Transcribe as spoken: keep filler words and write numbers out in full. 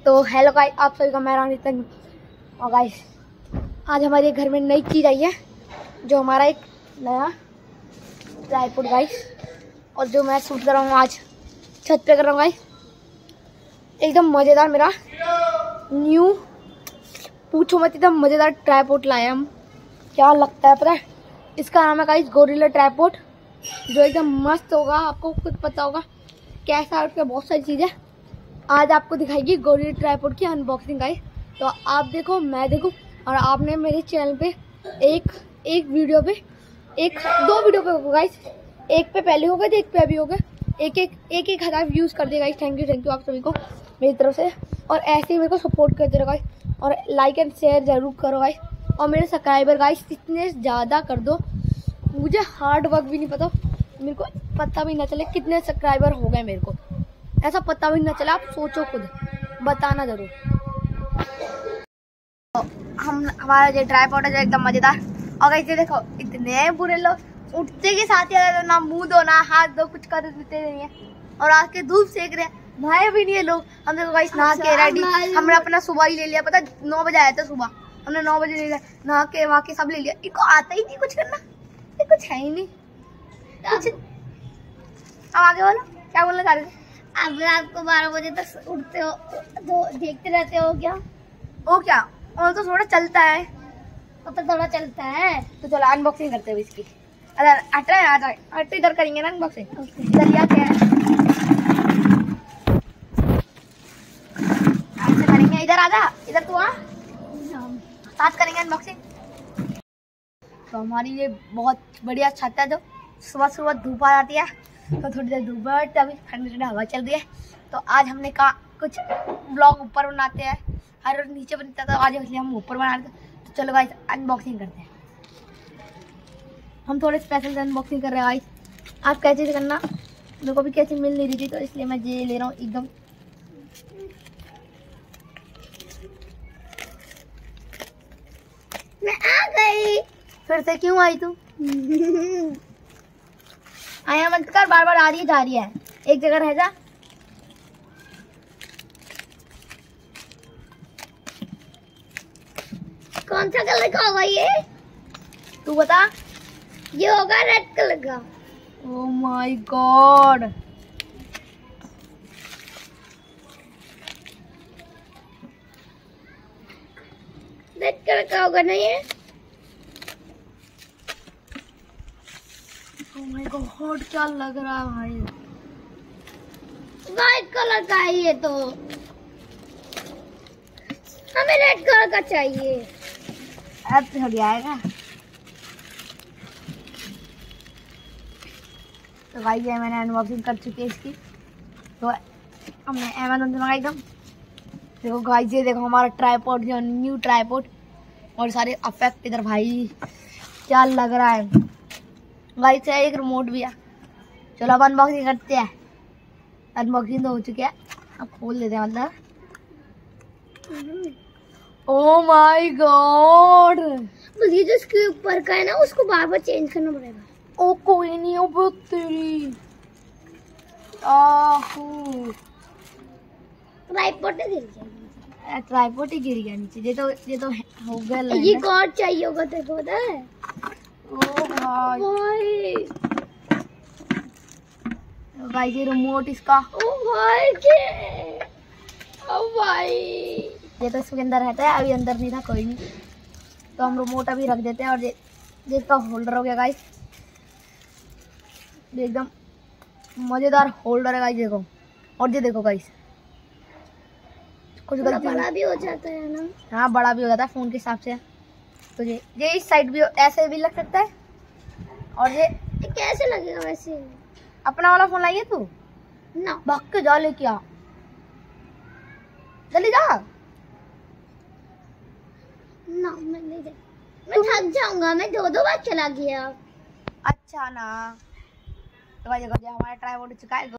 तो hello guys, आप सभी का मेरा नितिन। और गाइस आज हमारे घर में नई चीज़ आई है, जो हमारा एक नया ट्राइपॉड गाइस, और जो मैं शूट कर रहा हूँ आज छत पे कर रहा हूँ गाइस। एकदम मज़ेदार मेरा न्यू, पूछो मत, एकदम मज़ेदार ट्राइपॉड लाए हम। क्या लगता है पता है, इसका नाम है गाइस गोरिल्ला ट्राइपॉड, जो एकदम मस्त होगा। आपको खुद पता होगा कैसा, उसका बहुत सारी चीज़ें आज आपको दिखाएगी गोरिल्ला ट्राइपॉड की अनबॉक्सिंग गाइस। तो आप देखो, मैं देखूं, और आपने मेरे चैनल पे एक एक वीडियो पे एक दो वीडियो पे होगा गाइस, एक पे पहले हो गए थे, एक पे अभी हो गए, एक एक एक एक हज़ार व्यूज़ कर दिए guys. Thank you thank you आप सभी को मेरी तरफ से, और ऐसे ही मेरे को सपोर्ट करते रहो गाइस, और लाइक एंड शेयर जरूर करो गाइस। और मेरे सब्सक्राइबर गाइस इतने ज़्यादा कर दो, मुझे हार्ड वर्क भी नहीं पता, मेरे को पता भी ना चले कितने सब्सक्राइबर हो गए, मेरे को ऐसा पता भी ना चला। आप सोचो खुद, बताना जरूर। तो हम हमारा जो ट्राइपॉड है जो एकदम मजेदार, और ऐसे देखो इतने बुरे लोग उठते के साथ ही ना मुंह दो ना हाथ दो, कुछ कर देते नहीं है, और आके धूप सेक रहे हैं, नहाए भी नहीं है लोग। हम देखो गाइस नहा के रेडी, हमने अपना सुबह ही ले लिया, पता नौ बजे आया था सुबह, हमने नौ बजे ले लिया, नहा के वहा के सब ले लिया। इनको आता ही नहीं कुछ करना, ये कुछ है ही नहीं कुछ। अब आगे बोलो, क्या बोलना चाह रहे थे? अब रात को बारह बजे तक उठते हो तो देखते रहते हो क्या? ओ क्या, और तो थोड़ा चलता है, और तो थोड़ा चलता है। तो चलो अनबॉक्सिंग करते हैं इसकी। अरे अटरे आ अटरे इधर करेंगे ना अनबॉक्सिंग। इधर क्या क्या है, ऐसे करेंगे। इधर आजा, इधर तू आ, साथ करेंगे अनबॉक्सिंग। तो हमारी ये बहुत बढ़िया छत है, जो सुबह सुबह धूप आ जाती है, तो थोड़ी देर धूप है, अभी ठंडी ठंडी हवा चल रही है। तो आज हमने कहा कुछ ब्लॉग ऊपर बनाते हैं, हर रोज नीचे बनता था, आज इसलिए हम ऊपर बना रहे थे। तो चलो गाइस अनबॉक्सिंग करते हैं। हम थोड़े स्पेशल अनबॉक्सिंग कर रहे हैं गाइस। आप कैसे से करना, मेरे को भी कैसे मिल नहीं रही थी, तो इसलिए मैं ये ले रहा हूँ एकदम। मैं आ गई। फिर से क्यों आई तू? आया मत कर, बार बार आ रही है जा रही है, एक जगह रह जा। कौन सा कलर का होगा ये, तू बता। ये होगा रेड कलर का। Oh my god, red colour का होगा ना ये? ओह माय गॉड, क्या लग रहा है भाई, व्हाइट कलर का है ये, तो हमें रेड कलर का चाहिए। अब तो थोड़ी आएगा। तो भाई ये मैंने अनबॉक्सिंग कर चुकी है इसकी, तो हमने अमेज़न से मंगाई एकदम। देखो गाइस, ये देखो हमारा ट्राइपॉड, जो न्यू ट्राइपॉड, और सारे इफेक्ट इधर भाई, क्या लग रहा है गाइस। एक रिमोट भी है। चलो अब अनबॉक्सिंग करते हैं। अनबॉक्सिंग तो हो चुकी है, अब खोल देते हैं मतलब। ओह माय गॉड, बस ये जो इसके ऊपर का है ना, उसको बार बार चेंज करना पड़ेगा। ओ कोई नहीं, ओ बहुत तेरी आहू, ट्राइपॉड गिर गया, ट्राइपॉड ही गिर गया नीचे। ये तो ये तो हो गया। ये कॉर्ड चाहिए होगा तेरे को, पता है? ओ भाई भाई भाई ये रिमोट इसका, ओ भाई के, ओ भाई ये तो इसके अंदर रहता है, अभी अंदर नहीं था, कोई नहीं। तो हम रिमोट अभी रख देते हैं। और ये ये इसका होल्डर हो गया गाइस, ये एकदम मजेदार होल्डर है गाइस, देखो। और ये देखो गाइस, कुछ गलती बड़ा भी हो जाता है ना। हाँ, बड़ा भी हो जाता है फोन के हिसाब से। तो ये ये इस साइड भी ऐसे भी लग सकता है। और ये ये कैसे लगेगा वैसे? अपना वाला फोन लाइए तू ना, भाग के जा, लेके आ, जल्दी जा ना मैं नहीं दे, मैं थक जाऊंगा, मैं दो दो बार चला गया। अच्छा ना। तो भाई देखो, हमारा ट्राइपॉड हो चुका है।